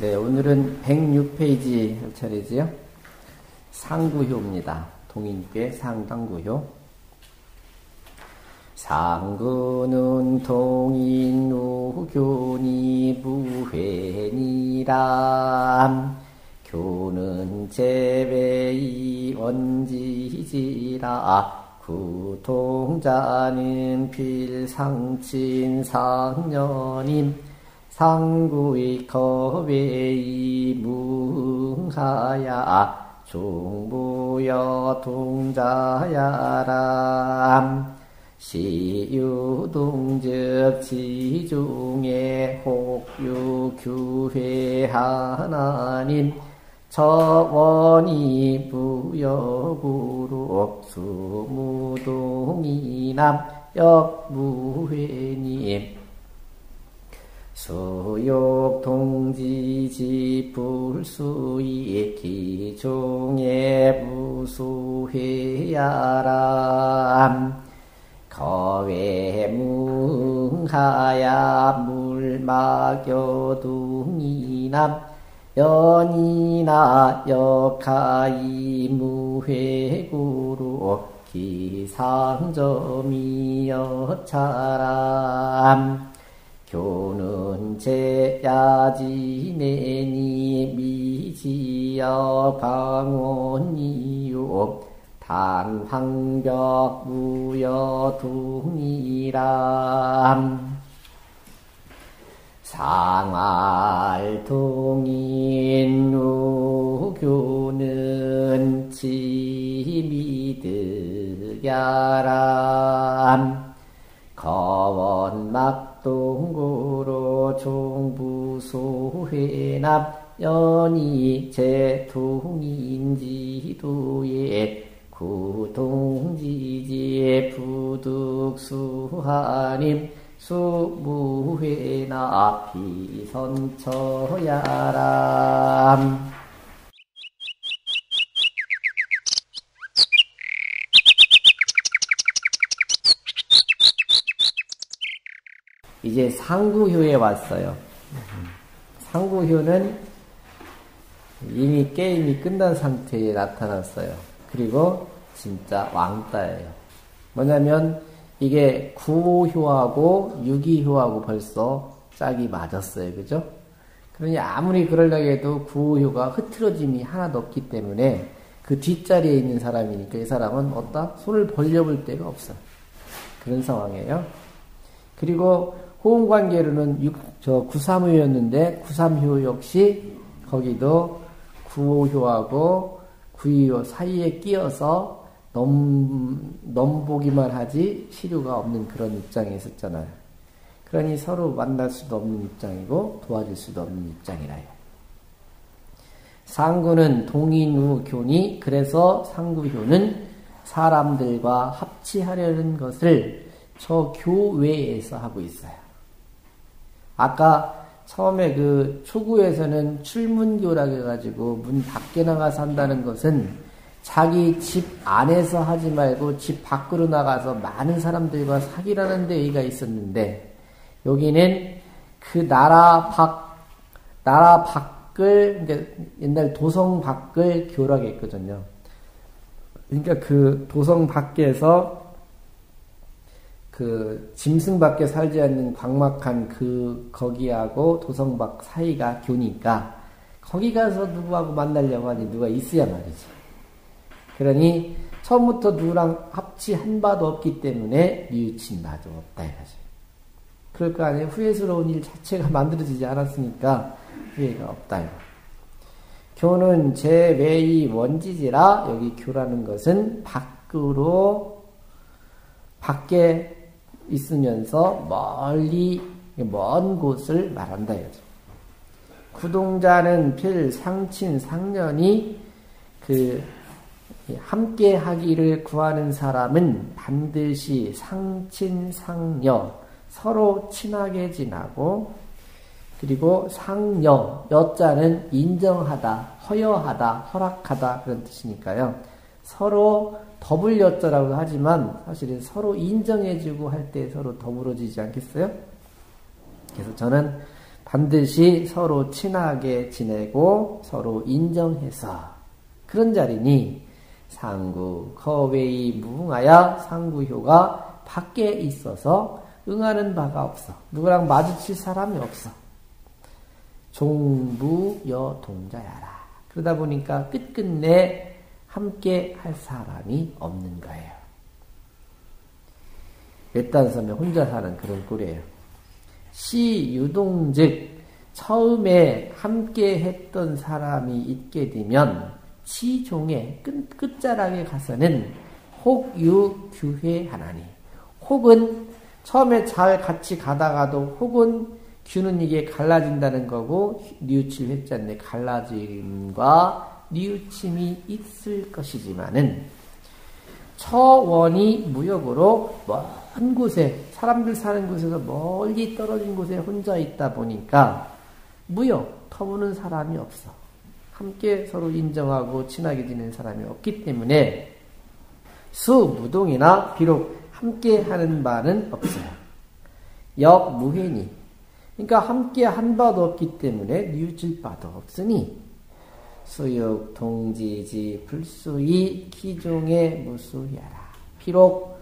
네, 오늘은 106페이지 할 차례지요. 상구효입니다. 동인께 상구효. 상구는 동인우교니 무회니라. 교는 제배이 원지지라. 구통자는 필상친상년임. 상구의 거배이 무하야. 중부여 동자야람. 시유동적 지중에 혹유규회 하나님. 저원이 부여구로 수무동이남 역무회님. 수욕동지지 불수이 기종에 무수회야람. 거외무하야 물막여둥이남. 연이나 역하이 무회구로 기상점이여차람. 교는 제야지내니 미지여 방원이요. 단황벽 무여둥이람. 상알동인 우교는 지미득야람. 거원막동구로 종부소회납 연이 제통인지도에 구동지지에 부득수하님. 수무회나 비선처야람. 이제 상구효에 왔어요. 상구효는 이미 게임이 끝난 상태에 나타났어요. 그리고 진짜 왕따예요. 뭐냐면 이게 구호효하고 유기효하고 벌써 짝이 맞았어요. 그죠? 그러니 아무리 그러려고 해도 구호효가 흐트러짐이 하나도 없기 때문에 그 뒷자리에 있는 사람이니까 이 사람은 어따 손을 벌려볼 데가 없어요. 그런 상황이에요. 그리고 호응관계로는 9삼효였는데 9삼효 역시 거기도 구호효하고 구이효 사이에 끼어서 넘보기만 하지 시류가 없는 그런 입장에 있었잖아요. 그러니 서로 만날 수도 없는 입장이고 도와줄 수도 없는 입장이라요. 상구는 동인우교니. 그래서 상구효는 사람들과 합치하려는 것을 저 교외에서 하고 있어요. 아까 처음에 그 초구에서는 출문교라고 해가지고 문 밖에 나가서 한다는 것은 자기 집 안에서 하지 말고 집 밖으로 나가서 많은 사람들과 사귀라는 데 의의가 있었는데, 여기는 그 나라 밖을, 그러니까 옛날 도성 밖을 교라고 했거든요. 그러니까 그 도성 밖에서 그 짐승 밖에 살지 않는 광막한 거기하고 도성 밖 사이가 교니까 거기 가서 누구하고 만나려고 하니 누가 있어야 말이지. 그러니 처음부터 누구랑 합치한 바도 없기 때문에 뉘우친 바도 없다 이거죠. 그럴 거 아니에요. 후회스러운 일 자체가 만들어지지 않았으니까 후회가 없다 이거. 교는 제외의 원지지라. 여기 교라는 것은 밖에 있으면서 멀리 먼 곳을 말한다 이거죠. 구동자는 필상친 상년이 함께 하기를 구하는 사람은 반드시 상친상여, 서로 친하게 지나고, 그리고 상여, 여자는 인정하다, 허여하다, 허락하다 그런 뜻이니까요. 서로 더블 여자라고 하지만 사실은 서로 인정해주고 할 때 서로 더불어지지 않겠어요? 그래서 저는 반드시 서로 친하게 지내고 서로 인정해서 그런 자리니 상구 거외이 무응하여 상구효가 밖에 있어서 응하는 바가 없어. 누구랑 마주칠 사람이 없어. 종부여동자야라. 그러다 보니까 끝끝내 함께 할 사람이 없는 거예요. 외딴 섬에 혼자 사는 그런 꼴이에요. 시유동즉 처음에 함께 했던 사람이 있게 되면 치종의 끝자락에 가서는 혹유규회하나니, 혹은 처음에 잘 같이 가다가도 혹은 규는 이게 갈라진다는 거고 뉘우칠 회자인데 갈라짐과 뉘우침이 있을 것이지만은 처원이 무역으로 먼 곳에 사람들 사는 곳에서 멀리 떨어진 곳에 혼자 있다 보니까 무역 터무는 사람이 없어. 함께 서로 인정하고 친하게 지내는 사람이 없기 때문에 수무동이나 비록 함께 하는 바는 없어요. 역무회니, 그러니까 함께 한 바도 없기 때문에 뉘우칠 바도 없으니 수육 동지지 불수이 기종에 무수야라. 비록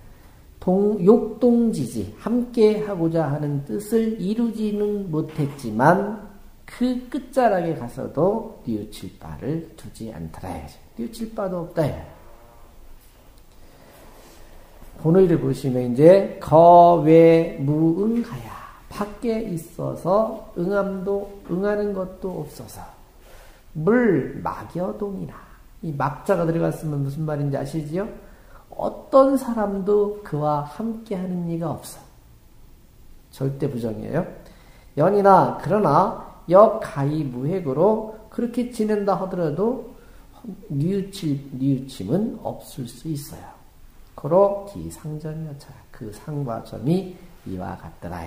욕동지지 함께 하고자 하는 뜻을 이루지는 못했지만 그 끝자락에 가서도 뉘우칠 바를 두지 않더라. 뉘우칠 바도 없다. 본의를 보시면 이제 거외 무응하야, 밖에 있어서 응하는 것도 없어서 물 막여동이라. 이 막자가 들어갔으면 무슨 말인지 아시지요? 어떤 사람도 그와 함께하는 이가 없어. 절대 부정이에요. 연이나 그러나 역가히 무획으로 그렇게 지낸다 하더라도 뉘우침은 없을 수 있어요. 고로 기상점이어차. 그 상과 점이 이와 같더라.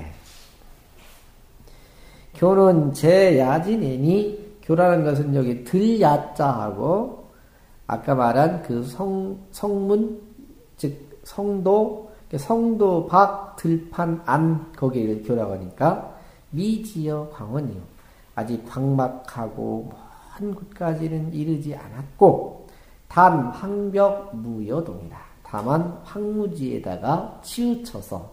교는 제야진애니, 교라는 것은 여기 들야자하고 아까 말한 그 성문, 즉 성도, 성도 밖 들판 안 거기를 교라고 하니까 미지어 광원이요. 아직 광막하고 먼 곳까지는 이르지 않았고 단 황벽 무여동이라. 다만 황무지에다가 치우쳐서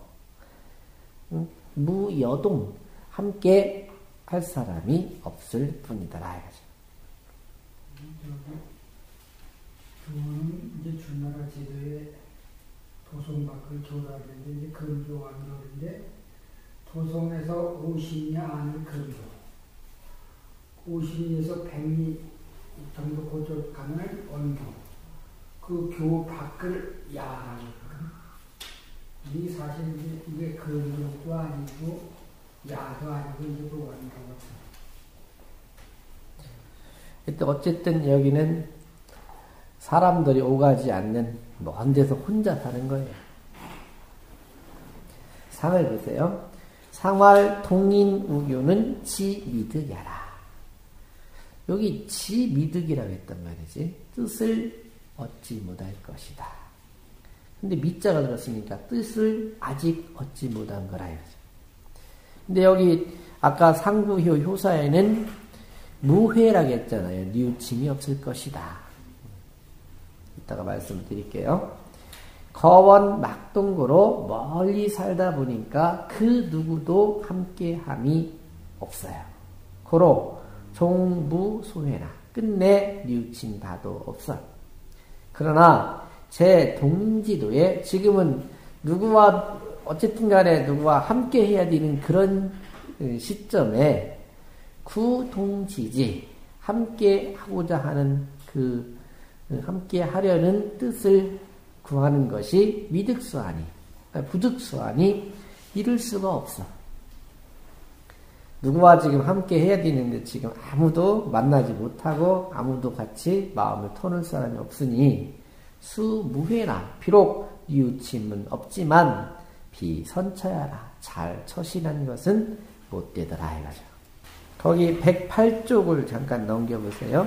무여동 함께 할 사람이 없을 뿐이더라. 교는 이제 주나라 제도에 도성밖을 교라는데 이제 근교왕교인데 도성에서 50리 안을 근교, 50리에서 100리 정도 고쪽 가면 언교, 그 교 밖을 야라고 하거든. 이 사실 이게 근교도 아니고 야도 아니고 이제 그 원교거든. 어쨌든 여기는 사람들이 오가지 않는 먼 데서 혼자 사는 거예요. 상을 보세요. 상활 동인우교는 지미득야라. 여기 지미득이라고 했단 말이지. 뜻을 얻지 못할 것이다. 근데 미자가 들었으니까 뜻을 아직 얻지 못한 거라 이거죠. 근데 여기 아까 상구효 효사에는 무회라고 했잖아요. 뉘우침이 없을 것이다. 이따가 말씀을 드릴게요. 거원 막동구로 멀리 살다 보니까 그 누구도 함께함이 없어요. 고로 종부소회나 끝내 뉘우친 바도 없어. 그러나 제 동지도에 지금은 누구와 어쨌든 간에 누구와 함께 해야 되는 그런 시점에 구동지지 함께 하고자 하는 그 함께 하려는 뜻을 구하는 것이 미득수하니 부득수하니 이룰 수가 없어. 누구와 지금 함께 해야 되는데 지금 아무도 만나지 못하고 아무도 같이 마음을 터놓을 사람이 없으니 수무회나 비록 뉘우침은 없지만 비선처야라. 잘 처신한 것은 못되더라 이거죠. 거기 108쪽을 잠깐 넘겨보세요.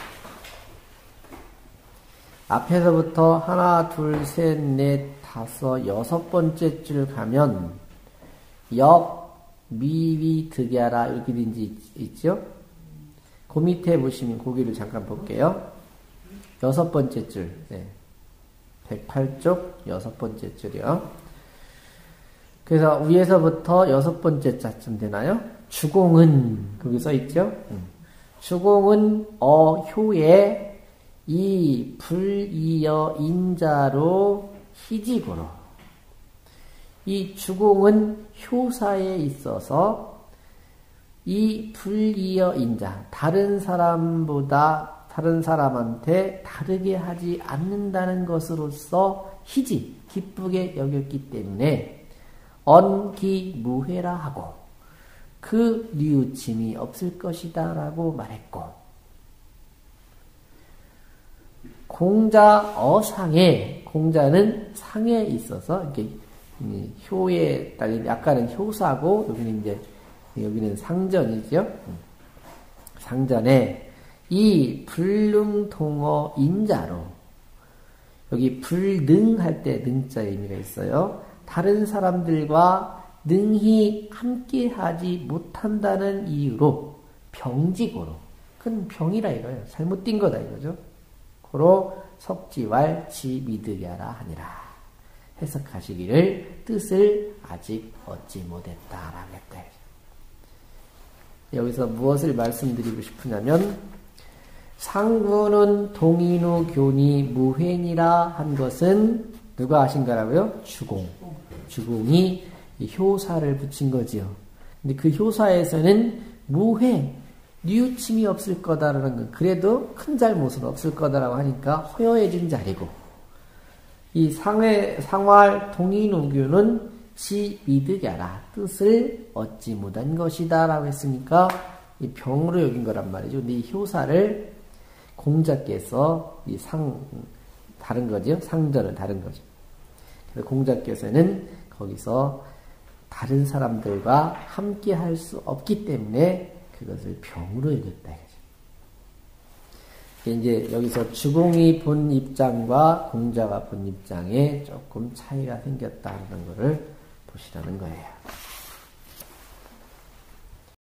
앞에서부터 하나, 둘, 셋, 넷, 다섯, 여섯 번째 줄 가면 미위득야라 이렇게 된지 있죠? 그 밑에 보시면 고기를 잠깐 볼게요. 6번째 줄. 네. 108쪽 6번째 줄이요. 그래서 위에서부터 6번째 자쯤 되나요? 주공은 거기 써 있죠? 주공은 어효에 이 불이여 인자로 희지고로. 이 주공은 효사에 있어서 이 불이여 인자, 다른 사람한테 다르게 하지 않는다는 것으로서 희지, 기쁘게 여겼기 때문에 언기무회라 하고 그 뉘우침이 없을 것이다 라고 말했고, 공자 어상에, 공자는 상에 있어서 이렇게 효에 따른 약간은 효사고 여기는 상전이죠. 상전에 이 불능통어 인자로, 여기 불능할 때 능자 의미가 있어요. 다른 사람들과 능히 함께하지 못한다는 이유로 병지고로, 그건 병이라 이거예요. 잘못된 거다 이거죠. 고로 석지왈 지미득야라 하니라. 해석하시기를 뜻을 아직 얻지 못했다라고 했다. 여기서 무엇을 말씀드리고 싶으냐면, 상구는 동인우 교니 무회니라 한 것은 누가 하신 거라고요? 주공. 주공이 효사를 붙인 거지요. 근데 그 효사에서는 무회, 뉘우침이 없을 거다라는 건, 그래도 큰 잘못은 없을 거다라고 하니까 허여해진 자리고, 이 상활 동인우교는 지미득야라, 뜻을 얻지 못한 것이다 라고 했으니까 이 병으로 여긴 거란 말이죠. 근데 이 효사를 공자께서 다른 거죠. 상전은 다른 거죠. 그래서 공자께서는 거기서 다른 사람들과 함께 할 수 없기 때문에 그것을 병으로 여겼다. 이제 여기서 주공이 본 입장과 공자가 본 입장에 조금 차이가 생겼다는 것을 보시라는 거예요.